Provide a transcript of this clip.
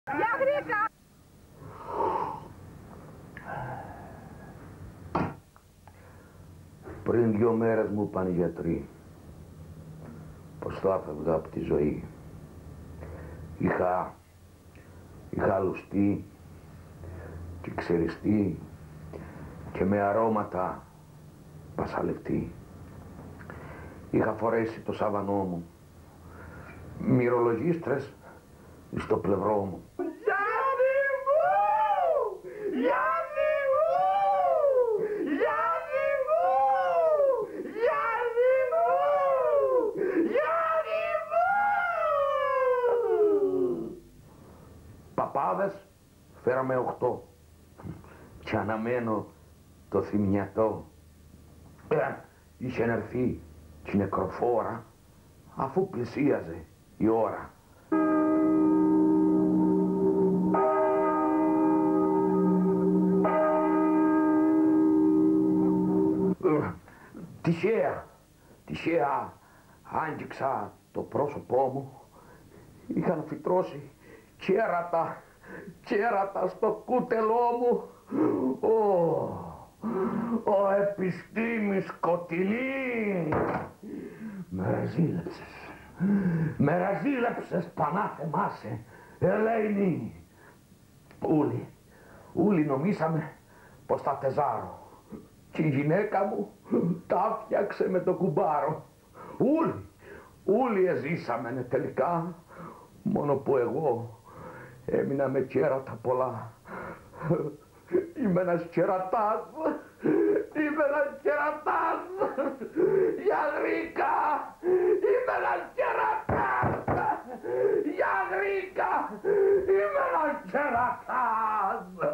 Γεια Γρήκα! Πριν 2 μέρες μου είπαν οι γιατροί πως θα έφευγα από τη ζωή. Είχα λουστεί και ξεριστεί και με αρώματα βασαλευτεί. Είχα φορέσει το σάβανό μου, μυρολογίστρες στο πλευρό μου. Γιάννη μου! Γιάννη μου! Γιάννη μου! Γιάννη μου! Γιάννη μου! Παπάδες φέραμε 8 και αναμένω το θυμιατό. Είχε έρθει και η νεκροφόρα αφού πλησίαζε η ώρα. Τυχαία άγγιξα το πρόσωπό μου. Είχαν φυτρώσει κέρατα στο κούτελό μου. Ο επιστήμης σκοτεινή. Με ραζίλεψες πανάθεμάσαι, Ελένη. Όλοι νομίσαμε πως θα τεζάρω και η γυναίκα μου τα φτιάξε με το κουμπάρο. Όλοι εζήσαμε τελικά, μόνο που εγώ έμεινα με κέρατα πολλά. Είμαι ένας κερατάς. Γεια Γρήκα! Είμαι ένας κερατάς. Γεια Γρήκα! Είμαι ένας κερατάς.